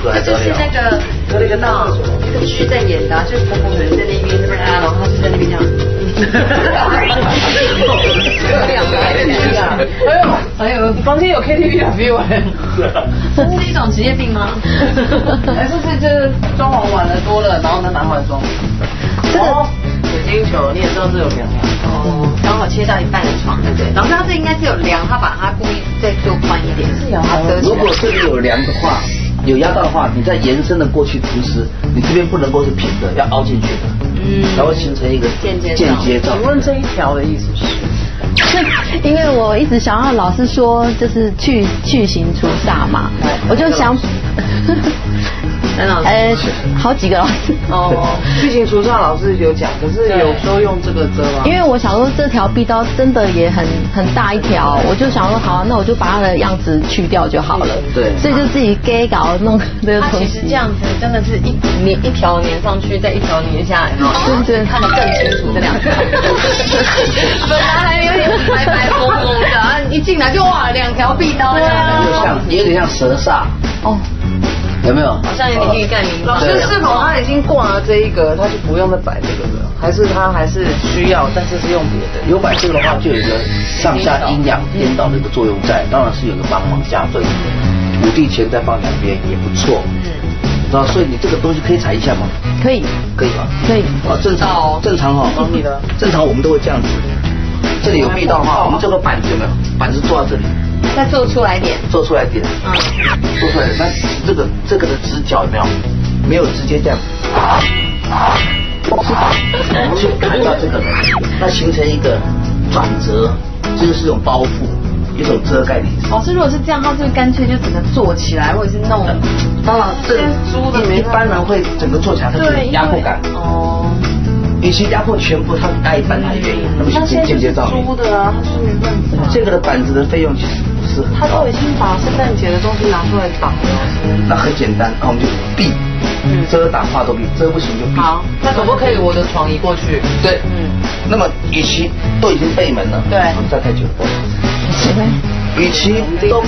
这还得了？ 那个有一个闹一个剧在演的，就是婆婆可能在那边这边然后他就在那边这样。 哎呦，房间有 KTV 的 feel 哎， 这是一种职业病吗？ 还是就是装潢晚了多了，然后再拿回来装。哦，水晶球，你也知道这有梁呀。 哦，刚好切到一半的床，对不对？老师他这应该是有梁，他把它故意再做宽一点，是有它遮起来。 如果这里有梁的话，有压到的话，你再延伸的过去，同时你这边不能够是平的，要凹进去的，才会形成一个间接照。 请问这一条的意思是？ 因为我一直想要老师说就是去形除煞嘛，我就想，好几个老师哦，去形除煞老师有讲，可是有时候用这个遮吗？ 因为我想说这条壁刀真的也很大一条，我就想说好，那我就把它的样子去掉就好了。 对， 所以就自己给搞弄这个东西。 它其实这样子真的是一条粘上去，再一条粘下来， 对， 看得更清楚这两条。本来还有点白白蒙蒙的，一进来就哇2条壁刀这样。 有点像蛇煞哦，有没有？ 好像有点欲盖弥彰。 老师是否他已经挂了这一个，他就不用再摆这个了？还是他还是需要，但是是用别的？ 有摆这个的话，就有一个上下阴阳颠倒的一个作用在，当然是有个帮忙加分。5帝钱再放两边也不错。知道，所以你这个东西可以踩一下吗？ 可以， 可以吗？ 可以。 哦，正常哈。 帮你的。 正常我们都会这样子。这里有壁刀的话，我们这个板子有没有？板子坐在这里。 再做出来点。 做出来点。做出来。那这个的直角有没有？没有直接这样。我们去看到这个，那形成一个转折，这就是一种包覆。一种遮盖的意思。 老师，如果是这样，他就干脆就整个做起来，或者是弄。 当然，这一般人会整个做起来，它有压迫感。哦。与其压迫全部，它压一半还愿意，那么间接照明。 租的啊，他是没办法。 这个的板子的费用其实不是很高。 他都已经把圣诞节的东西拿出来挡了。 那很简单，那我们就避，遮挡画都避，遮不行就避。 好，那可不可以我的床移过去？ 对，那么与其都已经背门了， 对， 我们再太久了。与其都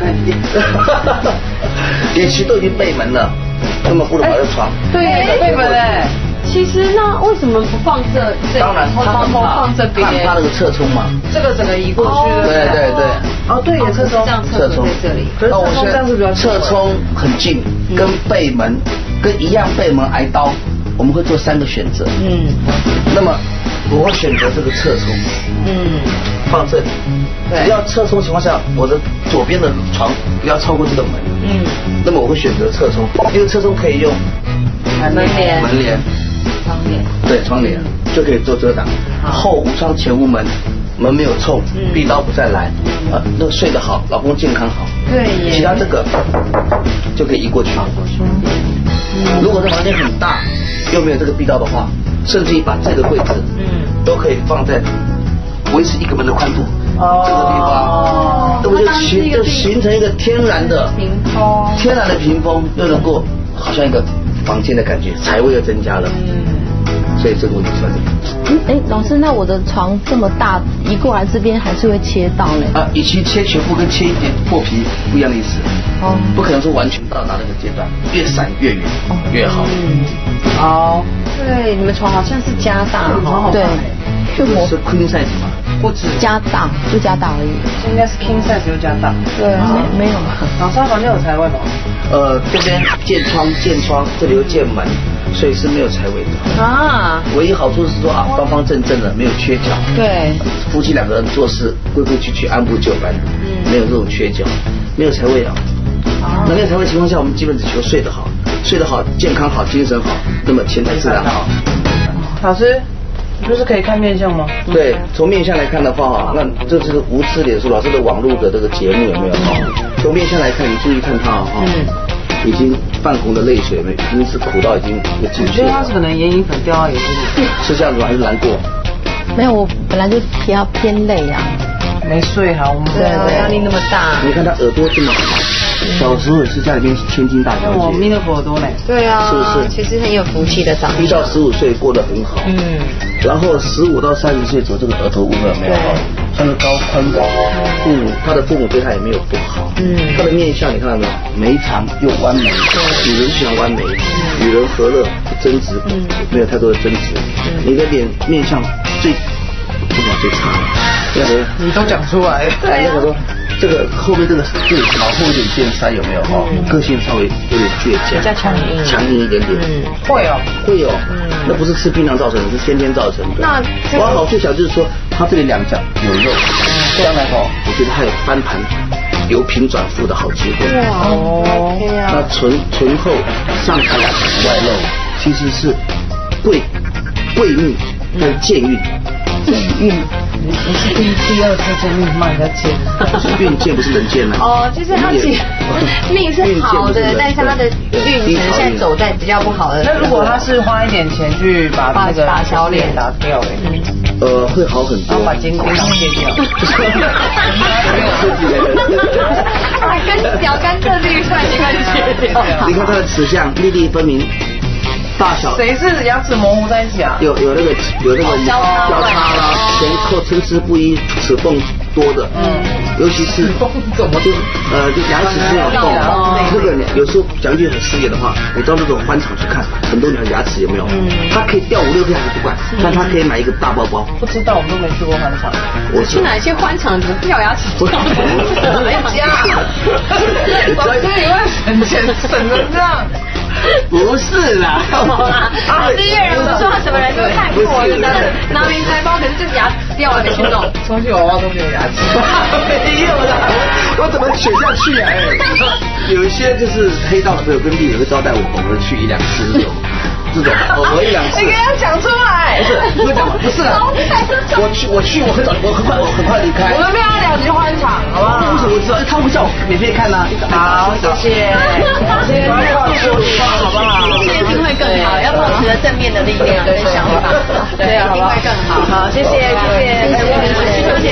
与其都已经背门了，那么不如把这床对背门哎。 其实那为什么不放这？ 当然， 放这边， 怕那个侧冲嘛。 这个整个移过去的。 对。 哦，对，有侧冲， 这样侧冲在这里。 可是侧冲这样子比较侧冲很近，跟背门跟一样背门挨刀，我们会做3个选择。那么我会选择这个侧冲。放这里。只要侧冲情况下，我的左边的床不要超过这个门。那么我会选择侧冲，因为侧冲可以用门帘。窗帘， 对，窗帘就可以做遮挡。后无窗，前无门，门没有冲，壁刀不再来，那个睡得好，老公健康好。 对， 其他这个就可以移过去。如果这房间很大，又没有这个壁刀的话，甚至于把这个柜子，都可以放在维持1个门的宽度。这个地方，那么就形成一个天然的屏风，又能够好像一个房间的感觉，财位又增加了。所以这个问题出来。 老师，那我的床这么大，移过来这边还是会切到嘞？ 与其切全部跟切一点破皮不一样的意思。不可能说完全到达那个阶段，越闪越远越好。 好。 对，你们床好像是加大， 对， 是 queen size 吗？ 不止加大，就加大而已。 这应该是 king size 又加大。 对，没有。 老师房间有财位吗？ 这边见窗，这里又见门，所以是没有财位的啊。 唯一好处是说方方正正的，没有缺角。 对， 夫妻2个人做事规规矩矩，按部就班，没有这种缺角，没有财位啊。那没有财位情况下，我们基本只求睡得好，健康好，精神好，那么钱财自然好。 老师。不是可以看面相吗？ 对，从面相来看的话，那这是无耻脸书老师的网络的这个节目有没有？从面相来看，你注意看他已经泛红的泪水，已经是苦到已经有进去了。 我觉得他是可能眼影粉掉到眼睛里。 是这样子吗？还是难过？ 没有，我本来就偏累啊。 没睡好吗？ 对，压力那么大。 你看他耳朵这么好，小时候也是家里面千金大小姐。 我眯了耳朵嘞。 对啊， 是不是？ 其实很有福气的长辈。 1到15岁过得很好。然后15到30岁走这个额头部分没有， 穿着高宽袍，他的父母对他也没有不好，他的面相你看到没有？眉长又弯眉，女人喜欢弯眉，女人和乐不争执，没有太多的争执，你的脸面相最差， 你都讲出来了， 那个说。这个后面这个脑后有点变腮有没有？个性稍微有点倔强， 比较强硬一点点。 会哦， 那不是吃槟榔造成的，是先天造成的。那往好最小就是说，他这里两脚有肉，将来我觉得他有翻盘、由贫转富的好机会。那唇厚上排牙齿外露，其实是贵命跟贱运。 你是第二次见命骂人家贱， 运贱不是人贱啊。就是他其实命是好的，但是他的运程现在走在比较不好的。 那如果他是花一点钱去把那个打小脸打掉， 会好很多。 把金钉切掉。 跟脚甘蔗绿蒜一块切掉。 你看他的齿相粒粒分明。大小谁是牙齿模糊在一起啊？ 有那个交叉啦，前后参差不一，齿缝多的，尤其是怎么就牙齿是有洞，这个有时候讲一句很失言的话，你到那种欢场去看，很多女孩牙齿有没有？她可以掉5、6片还是不管，但她可以买一个大包包。 不知道，我们都没去过欢场。 我去哪些欢场怎么掉牙齿？ 没家，我这里会省钱省成这样。 不是啦， 是因为人不说什么人都看过，就拿名牌包，可是就是牙齿掉了没去弄。 充气娃娃都没有牙齿， 没有啦，我怎么选下去啊？有一些就是黑道的朋友跟丽友会招待我们去1、2次这种。这种我1、2次。 你给他讲出来。 不是讲不是啊，我去我很快离开。 我们没有2集欢场，好不好？ 为什么我知道？他们叫我免费看呐。 好，谢谢。好不好？ 一定会更好，要保持着正面的力量跟想法，对，一定会更好。 好，谢谢。